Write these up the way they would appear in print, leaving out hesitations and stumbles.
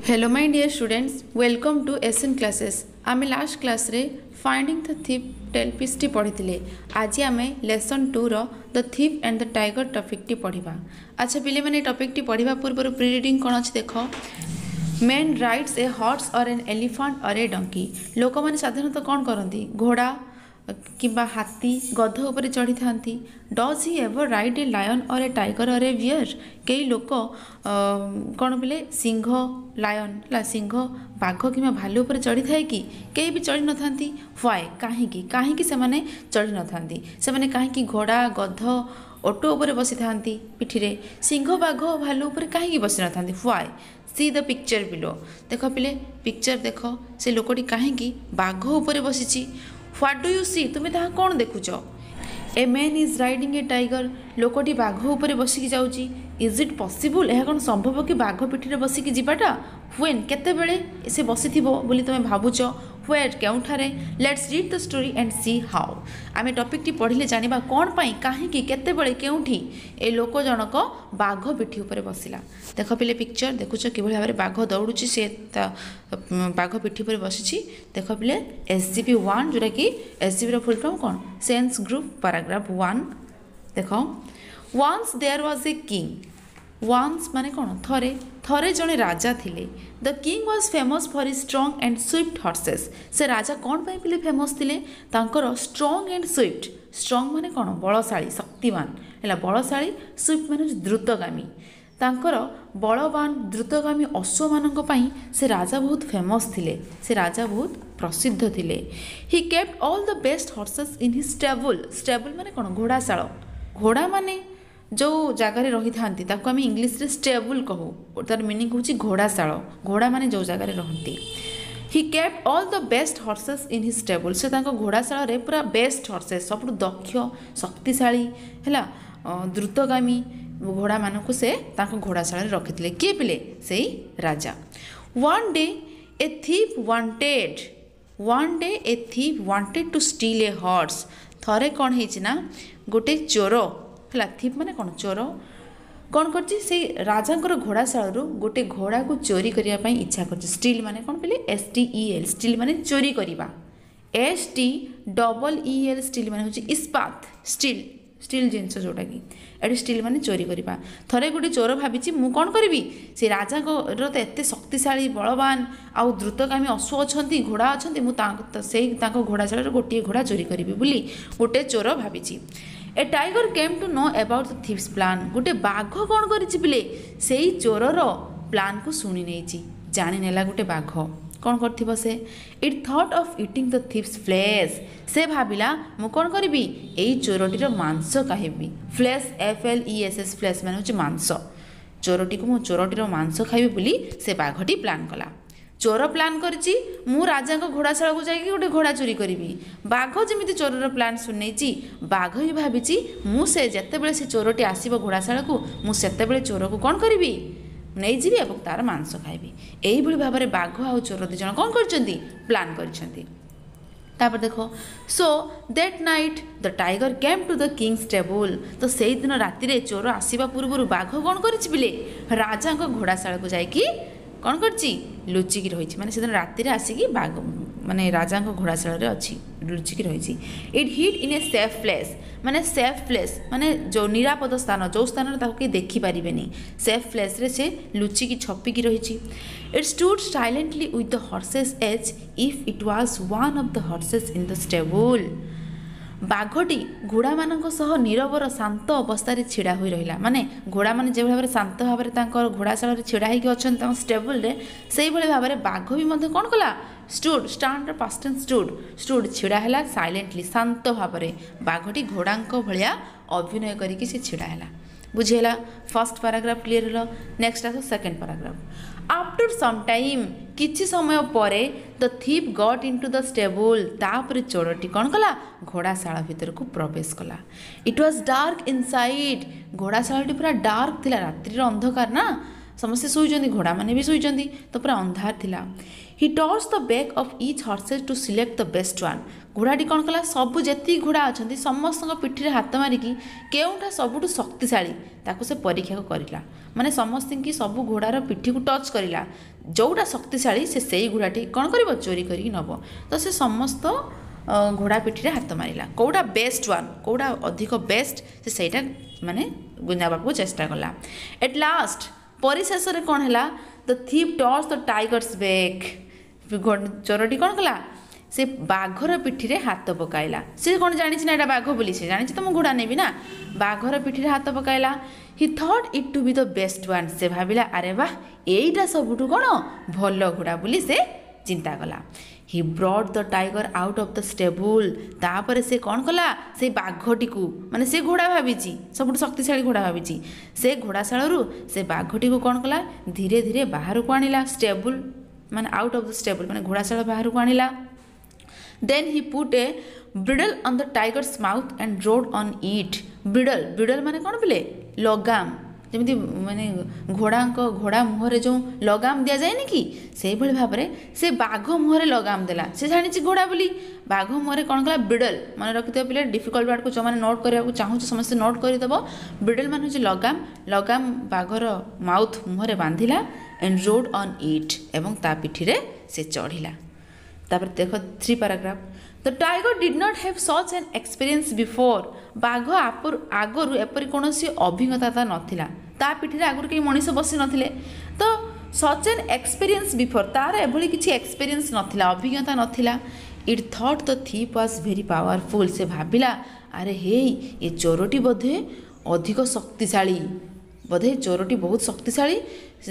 Hello my dear students, welcome to SN classes. आमे last class रे finding the thief tale piece टी पढ़ी आज आमे लेसन 2 रो the thief and the tiger topic टी पढ़िबा। अच्छा पिले माने टॉपिक टी पढ़िबा पूर्व प्री रीडिंग कोन अछि देखो। मैन राइड्स ए हॉर्स और एन एलिफेंट और ए डंकी। लोक माने साधारणतः कोन करंती घोड़ा किंबा हाथी गध उपर चढ़ी था। Does he ever ride a lion और ए टाइगर और ए बियर। कई लोक कौन बोले सिंह लायन ला सिंह बाघ कि भालू उपर चढ़ी थाए कि कई भी चढ़ी न था। व्हाई कहीं कहीं से माने चढ़ी न था से माने कहीं घोड़ा गध ऑटो उपर बसी था पिठी सिंह बाघ भालू उपर कहीं बसी न था। Why see the picture below. देख पिले पिक्चर देख से लोकटी कहीं बाघ उपर बसी। व्हाट डू यू सी तुम्हें ताहा कौन देखुच। A man is riding a tiger. लोकटी बाघ उपर बसिकी जाउची। इज इट पॉसिबल यह कौन संभव कि बाघ पिठी बसिकी जीवाटा। व्हेन केते बेले से बसी बोली तुम भावुच। व्हेयर केउठारे। Let's read the story and see how. आमे टॉपिक टी पढ़िले जानिबा कौन पाई कहीं केते बेले केउठी ए लोक जनक बाघ पिठी उपर बसिला। देख पिले पिक्चर देखुच कि भाव में बाघ दौड़ुची से बाघ पिठी पर बसी। देख पिले SGP 1 जोटा कि SGP रो फुल फॉर्म कौन सेंस ग्रुप पैराग्राफ 1। देख once there was a king. Once माने कौन थरे थरे जड़े राजा थिले। The king was famous for his strong and swift horses. से राजा कौन पाई पिले फेमस थिले तांकर स्ट्रॉन्ग एंड स्विफ्ट। स्ट्रॉन्ग माने कौन बलशाली शक्तिमान है बलशाली। स्विफ्ट माने द्रुतगामी तांकर बलवान द्रुतगामी अश्व मानक पई से राजा बहुत फेमस थिले। से राजा बहुत प्रसिद्ध थिले। He kept all the best horses in his stable. Stable माने कौन घोड़ाशाल। घोड़ा माने जो जगार रही था आम इंग्लीश रे स्टेबल कहू तार मीनिंग हूँ घोड़ाशाल। घोड़ा माने जो जगार रहती। He kept all the best horses in his stable. से घोड़ाशाल रे पूरा बेस्ट हॉर्सेस सब दक्ष शक्तिशाली है द्रुतगामी घोड़ा मानक से घोड़ाशाल रखी किए पिले से राजा। One day a thief wanted to steal a horse. थरे कौन है गोटे चोर है थीप माने कौन चोर कौन कर राजा घोड़ाशाल गोटे घोड़ा को चोरी करने इच्छा कर। स्टील माने कौन पे STEL स्टील माने चोरी करवा। STEEL स्टील माने हूँ इस्पात स्टील स्टील जिनस जोटा कि ये स्टील माने चोरी करवा। थरे गोटे चोर भावी मु कौन करी से राजा तो एत शक्तिशाली बलवान आउ द्रुतगामी अश्व अच्छा घोड़ा अच्छा मुझे घोड़ाशाल गोटे घोड़ा चोरी करी बोली गोटे चोर भावी। A tiger came to know about the thief's plan. गोटे बाघ कौन करे से चोरर प्लान को शुणी नहीं जानी नेला। गोटे बाघ कौन कर से it thought of eating the thief's flesh. से भाविला मु कौन करी यही चोरटीर मांस खाइबी। फ्लेश FLESS फ्लेश मान हूँ मांस। चोरटी को मु चोरटीर मांस खाइबी बोली से बाघटी प्लान कला। चोर प्लान करिछि मु राजा को घोड़ाशाला को जाइए गोटे घोड़ा चोरी करी। बाघ जमी चोरर प्लान शुणी बाघ भी भावी मु से जिते से चोरटी आसब घोड़ाशाला को मुझे चोर को कौन करी नहीं जी और तार मांस खाइबी। यही भाव में बाघ आउ चोर दुज कौन कर प्लान कर। देखो so that night the tiger came to the king's table. तो से दिन राति चोर आसवा पूर्व बाघ कौन करे राजा घोड़ाशाला को जाकि कौन कर लुचिकी रही माने से दिन राति आसिकी बाघ माने राजा घोड़ाशाल अच्छी लुचिकी रही। It hid in a safe place माने सेफ प्लेस माने जो निरापद स्थान जो स्थान कहीं देखिपारे सेफ प्लेस रे से लुचिकी छपिकी रही। It stood silently with the horses as if it was one of the horses in the stable. बाघटी घोड़ा मानक सह नीरवर शांत अवस्था छिड़ा हो रहा माने घोड़ा मैंने जो भाव शांत भाव में घोड़ाशाल छिड़ा होगी अच्छा स्टेबल से भाव में बाघ भी कौन कला stood stand past tense stood छिड़ा है साइलेंटली शांत भाव में बाघटी घोड़ा भाया अभिनय करके छिड़ा है। बुझेगा फर्स्ट पैराग्राफ क्लियर हल। नेक्स्ट आस second paragraph. After some time किछि समय परे the thief got into the stable. तापर चोरटी कौन कला घोड़ाशाला भीतर को प्रवेश कला। It was dark inside. घोड़ाशाला पूरा डार्क थिला रात्रि अंधकार ना समस्ते शोइचंदी घोड़ा माने भी शोइचंदी तो पूरा अंधार थिला he touched the back of each horses to select the best one घोड़ाटी कौन कला सब जेती घोड़ा अच्छा समस्त पिठी हाथ मारिकी केउठा सबुठु शक्तिशाली ताकू से परीक्षा करला माने समस्त की सब घोड़ार पिठी को टच करला जोटा शक्तिशाली से घोड़ाटी कौन कर चोरी करके नब तो से समस्त घोड़ा पिठी हाथ मारिला कौटा बेस्ट वन कौटा अधिक बेस्ट से माने गुंजाबाकू चेष्टा कला एट लास्ट परिशेष में कौन है the thief toss the tiger's back चोरटी कौन कला से बाघर पिठी हाथ पकाइला से कौन जानी ना यहाँ बाघ बोली से जानी तो घोड़ा नेबी ना बाघर पिठी हाथ पकाइला he thought it to be the best one से भाविला अरे वाह एटा सबुठु कौन भल घोड़ा बोली से चिंता कला he brought the tiger out of the stable तापर से कौन कला से बाघटी को माने से घोड़ा भावी सब शक्तिशाली घोड़ा भावी से घोड़ाशालू से बाघटी को कौन कला धीरे धीरे बाहर को आनिला स्टेबल माने आउट ऑफ द स्टेबल माने घोड़ाशाला बाहर को आनिला then he put a bridle on the tiger's mouth and rode on it bridle bridle माने कौन बोले लगाम जमी माने घोड़ा मुहरे जो लगाम दि जाए कि से भाव में से बाघ मुहरे लगाम देला से जानी घोड़ा बोली बाघ मुहरे कौन कला ब्रिडल मन रखिथ पे डिफिकल्ट वार्ड को जो मैंने नोट करने चाहूँ समस्त नोट करदेव ब्रिडल मान हूँ लगाम लगाम बाघर माउथ मुहरे बांधिला एंड रोड ऑन इट एवं ता पिठी से चढ़िला तापर देख 3 paragraph the tiger did not have such an experience before बाघ आगरू एपरी कौन अभिज्ञता नथिला ता पिठी आगरू कहीं मनीष बसी नथिले तो सच एन एक्सपीरियंस बिफोर तार एभली किसी एक्सपीरियंस नथिला अभिज्ञता नथिला it thought the thief was very powerful से भाविला अरे हे ये चोरटी बोधे अधिक शक्तिशाली बोधे चोरटी बहुत शक्तिशाली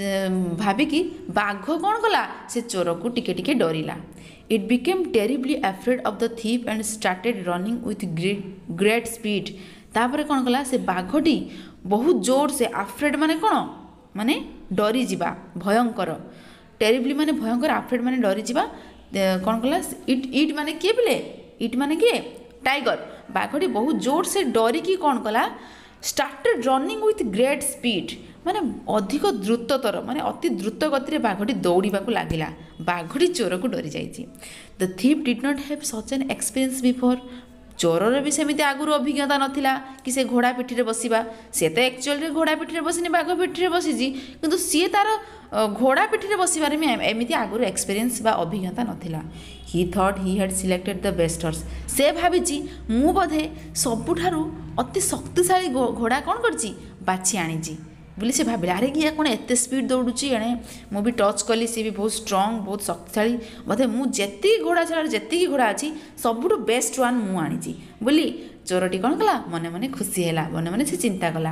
भाविकी बाघ कौन कला से चोर को टिके टिके डरिला it became terribly afraid of the thief and started running with great speed तापर कौन कला से बाघटी बहुत जोर से अफ्रेड माने कौन माने डरी जिबा भयंकर टेरिबली माने भयंकर अफ्रेड माने डरी जिबा कौन कला इट माने किए बिले इट माने किए टाइगर बाघटी बहुत जोर से डरी की कौन कला started running with great speed माने अधिक द्रुततर माने अति द्रुत गति बाघटी दौड़ा लगिला बाघटी चोर को डरी जाइए the thief did not have such an experience before चोरर भी सेमती आगुरी अभिज्ञता नथिला कि से घोड़ा पिठी बसवा सी तो एक्चुअली घोड़ा पिठी बसनी बाघ पिठी बसी किंतु सी तार घोड़ा पिठी बसबार एमती आगुरी एक्सपीरियंस बा अभिज्ञता नथिला he thought he had selected the best horse से भावी मु बोधे सबुठारु अति शक्तिशाली घोड़ा कौन करची बाछी आनी बोली से भाविला अरे कि कौन एत स्पीड दौड़ुची एणे मु भी टच कली सी भी बहुत स्ट्रंग बहुत शक्तिशाली बोधे मुझे घोड़ा छाड़ जी घोड़ा अच्छी सबुठ बेस्ट वन मु आनी बोली चोरटी कौन कला मने मने खुशी है मने मने से चिंता कला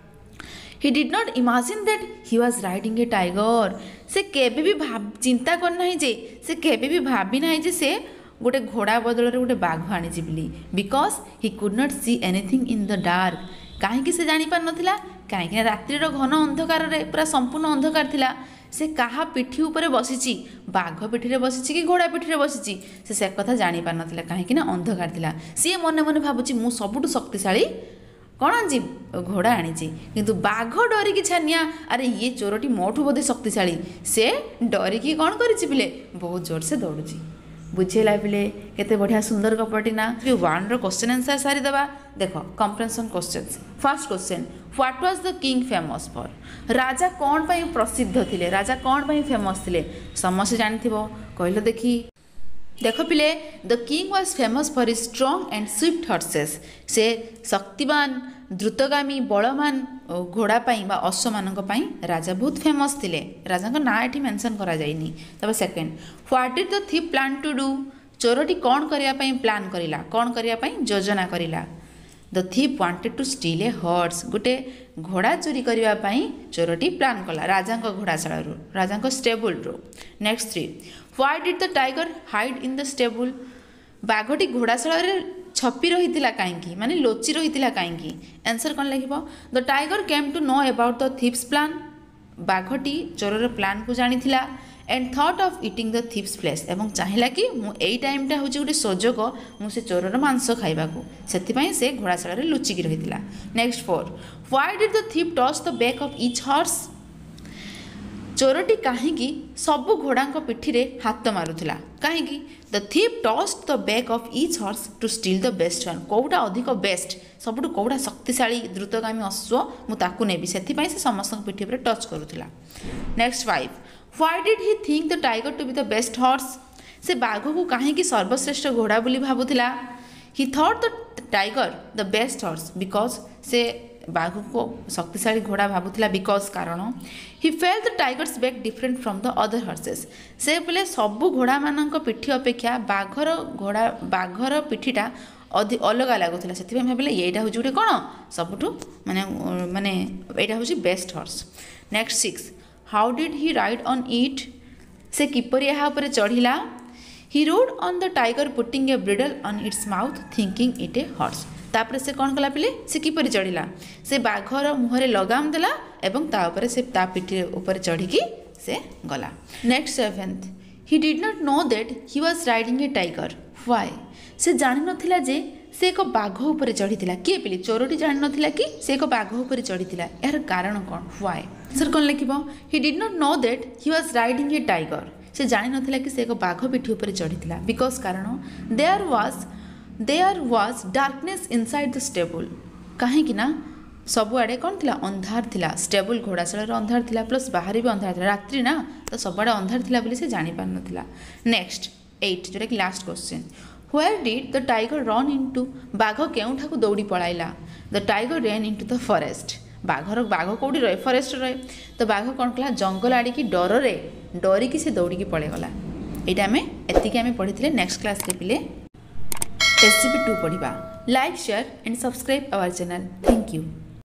he did not imagine that he was riding a tiger से केबे भी चिंता करना जे से केबे भी भाभी ना जे से गोटे घोड़ा बदल गोटे बाघ आनी बोली because he could not see anything in the dark कहीं से जापार नाला कहीं रातिर घन अंधकार पूरा संपूर्ण अंधकार थिला से कहा पिठी ऊपर बसी बाघ पिठी बसी कि घोड़ा पिठी बसी से कथा जापार नाला कहीं अंधकार थिला सी मन मन भावुची मु सबुठ शक्तिशाली कौन आनी घोड़ा आनी किंतु बाघ डरिकी छानिया अरे ये चोरटी मोठू बोधे शक्तिशाली से डरिकी कौन करिछि पिले बहुत जोर से दौड़ुची बुझेला पिले केते बढ़िया सुंदर गपटी ना वन रो क्वेश्चन आंसर सारी दबा देख comprehension questions first question what was the king famous for राजा कौन पाई प्रसिद्ध थिले राजा कौन पाई फेमस थिले समस्त जानिथिबो कहलो देखी देख पिले the king was famous for his strong and swift horses से शक्तिमान द्रुतगामी बलवान घोड़ा पाई बा अश्व मानक पाई राजा बहुत फेमस थिले राजा ना ये मेंशन करा जाइनी तब second what did the thief plan to do चोरटी कौन करिया पाई प्लान करिला कौन करिया पाई योजना करिला the thief wanted to steal a horse गोटे घोड़ा चोरी करिया पाई चोरटी प्लान कला राजा घोड़ाशाला राजा स्टेबल रो next 3 why did the tiger hide in the stable बाघटी घोड़ाशाला छपी रही कहीं माने लोची रही कहीं आंसर कौन लगे the tiger came to know about the thief's plan बाघटी चोरर प्लान को जानी and thought of eating the thief's flesh एवं चाहिला कि मुई टाइमटा हूँ गोटे सुजोग मुझे चोरर मांस खाइबाकू से घोड़ाशाला लुचिकी रही next 4 why did the thief toss the back of each horse चोरटी कहीं सबु घोड़ा पिठी रे हाथ मारुला कहीं the thief touched the back of each horse to steal the best one कौटा अधिक बेस्ट सबुठ कौटा शक्तिशाली द्रुतगामी अश्व मुझे नेबी से समस्त पिठी पर टच करूला। Next 5 why did he think the tiger to be the best horse से बाघ को कहीं सर्वश्रेष्ठ घोड़ा बोली भावुला। He thought the tiger the best horse because से बाघ को शक्तिशाली घोड़ा भावुला बिकॉज कारण he felt the tiger's back different from the other horses से बोले सबू घोड़ा मान पिठी अपेक्षा बाघर पिठीटा अलग लगुला से भाविले यहाँ हूँ गोटे कौन सबुठ माने माने यहाँ हूँ best horse. Next 6 how did he ride on it से किपर यहाँ चढ़िला। He rode on the tiger putting a bridle on its mouth thinking it a horse तापर से कौन कला पिले से किपर चढ़िला से बाघर मुहरे लगाम देला एवं तापर से ता पिठी ऊपर चढ़ी से गला। Next 7 he did not know that he was riding a tiger why से जानि नथिला जे से एक बाघ ऊपर चढ़ीला किए पिली चोरटी जानि नथिला कि से एक बाघ ऊपर चढ़ीला यार कारण कौन व्हाई सर कौन लिखिबो he did not know that he was riding a tiger से जानि नथिला कि से एक बाघ पिठी ऊपर चढ़ीला बिकॉज कारण there was darkness inside the stable कहीं ना सबुआड़े कौन थिला अंधार थिला स्टेबल घोड़ाशाला अंधार थिला प्लस बाहर भी अंधार थिला रात्रि ना तो सबुआड़े अंधार थिला बोली से जानि पार नथिला। नेक्स्ट 8 जोटा कि last question where did the tiger run into बाघ केउठाकू दौड़ी पळाइला। The tiger ran into the forest बाघ कौटी रहे फॉरेस्ट रहे तो बाघ कौन कला जंगल आड़ी की डरिकी से दौड़ी पळेगला। यहाँ आम एतिक आम पढ़ी नेक्स्ट क्लास के पिले SCP 2 पढ़ा। Like share and subscribe our channel. Thank you.